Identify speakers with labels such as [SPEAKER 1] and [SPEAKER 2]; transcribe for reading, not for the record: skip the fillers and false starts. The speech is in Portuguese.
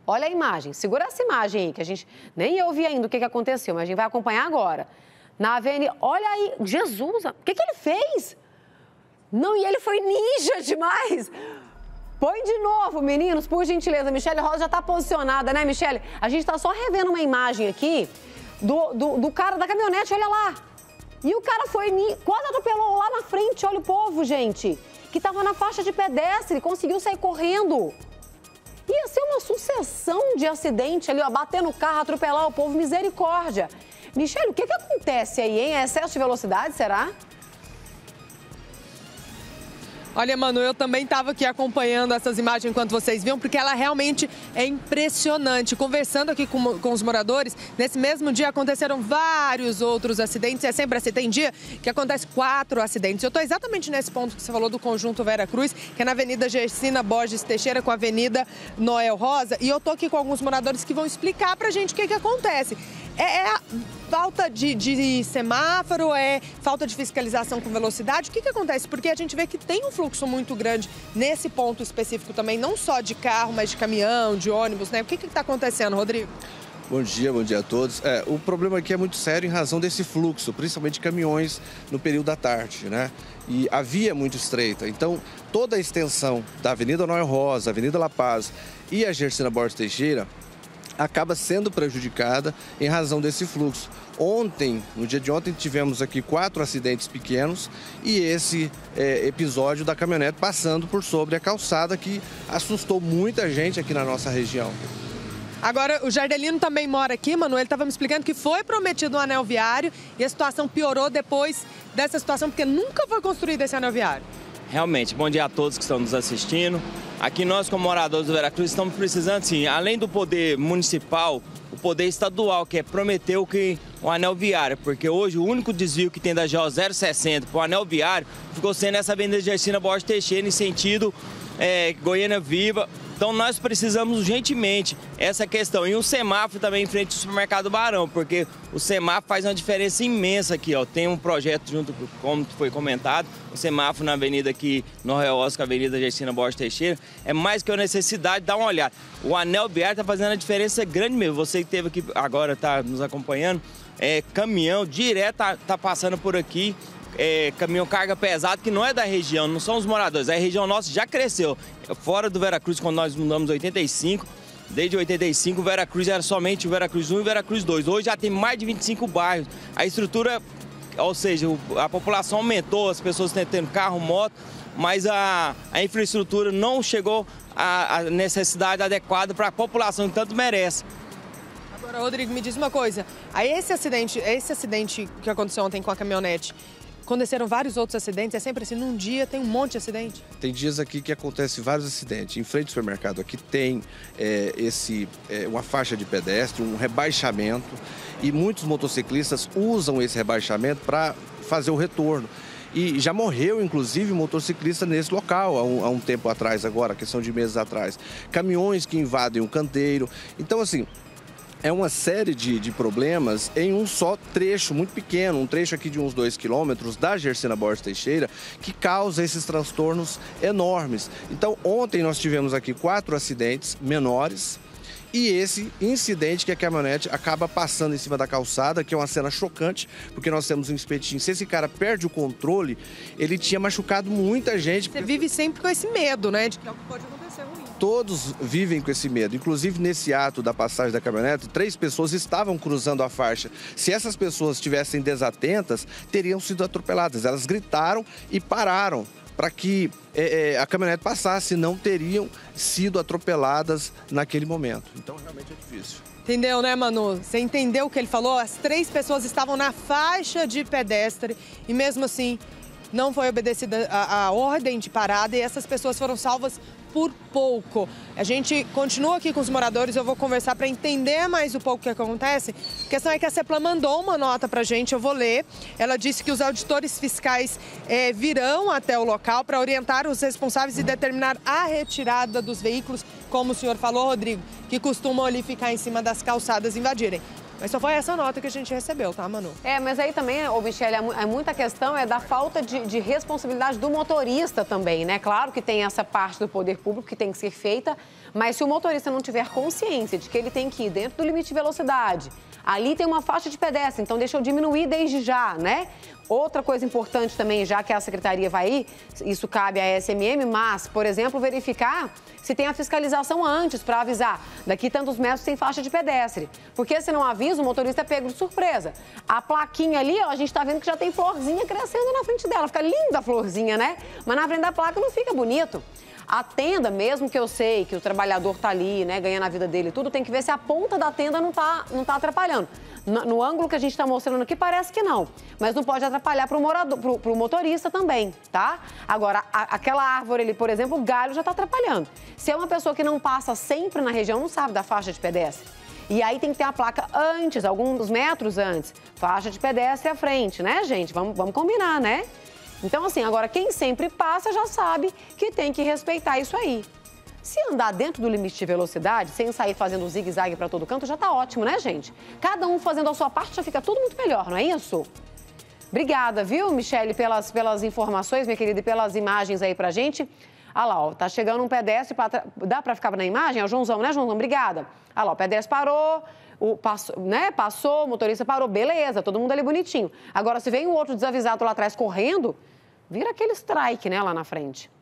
[SPEAKER 1] Olha a imagem, segura essa imagem aí, que a gente nem eu vi ainda o que aconteceu, mas a gente vai acompanhar agora. Na avenida, olha aí, Jesus, o que ele fez? Não, e ele foi ninja demais. Põe de novo, meninos, por gentileza. Michele Rosa já está posicionada, né, Michele? A gente está só revendo uma imagem aqui do cara da caminhonete, olha lá. E o cara foi, quase atropelou lá na frente, olha o povo, gente, que estava na faixa de pedestre, conseguiu sair correndo. Ia ser uma sucessão de acidente ali, ó, bater no carro, atropelar o povo, misericórdia. Michele, o que acontece aí, hein? É excesso de velocidade, será?
[SPEAKER 2] Olha, Manu, eu também estava aqui acompanhando essas imagens enquanto vocês viam, porque ela realmente é impressionante. Conversando aqui com os moradores, nesse mesmo dia aconteceram vários outros acidentes. É sempre assim, tem dia que acontece 4 acidentes. Eu estou exatamente nesse ponto que você falou do Conjunto Vera Cruz, que é na Avenida Gersina Borges Teixeira com a Avenida Noel Rosa. E eu estou aqui com alguns moradores que vão explicar pra gente o que acontece. É falta de semáforo, é falta de fiscalização com velocidade? O que acontece? Porque a gente vê que tem um fluxo muito grande nesse ponto específico também, não só de carro, mas de caminhão, de ônibus, né? O que está acontecendo, Rodrigo?
[SPEAKER 3] Bom dia a todos. O problema aqui é muito sério em razão desse fluxo, principalmente de caminhões no período da tarde, né? E a via é muito estreita, então toda a extensão da Avenida Noel Rosa, Avenida La Paz e a Gersina Borges Teixeira acaba sendo prejudicada em razão desse fluxo. No dia de ontem, tivemos aqui 4 acidentes pequenos e esse episódio da caminhonete passando por sobre a calçada que assustou muita gente aqui na nossa região.
[SPEAKER 2] Agora, o Jardelino também mora aqui, Manu, ele estava me explicando que foi prometido um anel viário e a situação piorou depois dessa situação, porque nunca foi construído esse anel viário.
[SPEAKER 4] Realmente, bom dia a todos que estão nos assistindo. Aqui nós, como moradores do Vera Cruz, estamos precisando, sim, além do poder municipal, o poder estadual, que é prometer o anel viário, porque hoje o único desvio que tem da GO 060 para o anel viário ficou sendo essa Avenida Gersina Borges Teixeira em sentido Goiânia Viva. Então nós precisamos urgentemente essa questão. E um semáforo também em frente ao supermercado Barão, porque o semáforo faz uma diferença imensa aqui, ó. Tem um projeto junto, como foi comentado, o semáforo na avenida aqui, Noel Rosa, Avenida Gersina Borges Teixeira, é mais que uma necessidade, dá uma olhada. O anel viário está fazendo a diferença grande mesmo. Você que esteve aqui agora, está nos acompanhando, caminhão direto tá passando por aqui. Caminhão carga pesado, que não é da região, não são os moradores, a região nossa já cresceu. Fora do Vera Cruz, quando nós mudamos em 85, desde 85 o Vera Cruz era somente o Vera Cruz 1 e o Vera Cruz 2. Hoje já tem mais de 25 bairros. A estrutura, ou seja, a população aumentou, as pessoas estão tendo carro, moto, mas a infraestrutura não chegou à necessidade adequada para a população que tanto merece.
[SPEAKER 2] Agora, Rodrigo, me diz uma coisa, esse acidente que aconteceu ontem com a caminhonete, aconteceram vários outros acidentes, é sempre assim, num dia tem um monte de acidente?
[SPEAKER 3] Tem dias aqui que acontece vários acidentes. Em frente ao supermercado aqui tem uma faixa de pedestre, um rebaixamento, e muitos motociclistas usam esse rebaixamento para fazer o retorno. E já morreu, inclusive, motociclista nesse local há um tempo atrás, agora, questão de meses atrás. Caminhões que invadem o canteiro. Então, assim, é uma série de problemas em um só trecho muito pequeno, um trecho aqui de uns 2 quilômetros da Gersina Borges Teixeira, que causa esses transtornos enormes. Então, ontem nós tivemos aqui 4 acidentes menores e esse incidente que a caminhonete acaba passando em cima da calçada, que é uma cena chocante, porque nós temos um espetinho. Se esse cara perde o controle, ele tinha machucado muita gente.
[SPEAKER 2] Você vive sempre com esse medo, né, de que algo pode acontecer ruim.
[SPEAKER 3] Todos vivem com esse medo. Inclusive, nesse ato da passagem da caminhonete, 3 pessoas estavam cruzando a faixa. Se essas pessoas estivessem desatentas, teriam sido atropeladas. Elas gritaram e pararam para que a caminhonete passasse, não teriam sido atropeladas naquele momento. Então, realmente é difícil.
[SPEAKER 2] Entendeu, né, Manu? Você entendeu o que ele falou? As 3 pessoas estavam na faixa de pedestre e, mesmo assim, não foi obedecida a ordem de parada e essas pessoas foram salvas por pouco. A gente continua aqui com os moradores, eu vou conversar para entender mais um pouco o que acontece. A questão é que a CEPLAN mandou uma nota para a gente, eu vou ler. Ela disse que os auditores fiscais virão até o local para orientar os responsáveis e determinar a retirada dos veículos, como o senhor falou, Rodrigo, que costumam ali ficar em cima das calçadas e invadirem. Mas só foi essa nota que a gente recebeu, tá, Manu?
[SPEAKER 1] Mas aí também, Michele, muita questão da falta de responsabilidade do motorista também, né? Claro que tem essa parte do poder público que tem que ser feita, Mas se o motorista não tiver consciência de que ele tem que ir dentro do limite de velocidade, ali tem uma faixa de pedestre, então deixa eu diminuir desde já, né? Outra coisa importante também, já que a secretaria vai ir, isso cabe à SMM, mas, por exemplo, verificar se tem a fiscalização antes para avisar. Daqui tantos metros tem faixa de pedestre. Porque se não avisa, o motorista é pego de surpresa. A plaquinha ali, ó, a gente está vendo que já tem florzinha crescendo na frente dela. Fica linda a florzinha, né? Mas na frente da placa não fica bonito. A tenda, mesmo que eu sei que o trabalhador tá ali, né, ganhando a vida dele e tudo, tem que ver se a ponta da tenda não tá atrapalhando. No ângulo que a gente está mostrando aqui, parece que não. Mas não pode atrapalhar pro motorista também, tá? Agora, aquela árvore ali, por exemplo, o galho já está atrapalhando. Se é uma pessoa que não passa sempre na região, não sabe da faixa de pedestre. E aí tem que ter a placa antes, alguns metros antes. Faixa de pedestre à frente, né, gente? Vamos combinar, né? Então, assim, agora quem sempre passa já sabe que tem que respeitar isso aí. Se andar dentro do limite de velocidade, sem sair fazendo zigue-zague para todo canto, já tá ótimo, né, gente? Cada um fazendo a sua parte já fica tudo muito melhor, não é isso? Obrigada, viu, Michele, pelas informações, minha querida, e pelas imagens aí pra gente. Ah lá, ó, tá chegando um pedestre, dá pra ficar na imagem? É o Joãozão, né, Joãozão? Obrigada. Ah lá, o pedestre parou, passou, o motorista parou, beleza, todo mundo ali bonitinho. Agora, se vem um outro desavisado lá atrás correndo, vira aquele strike, né, lá na frente.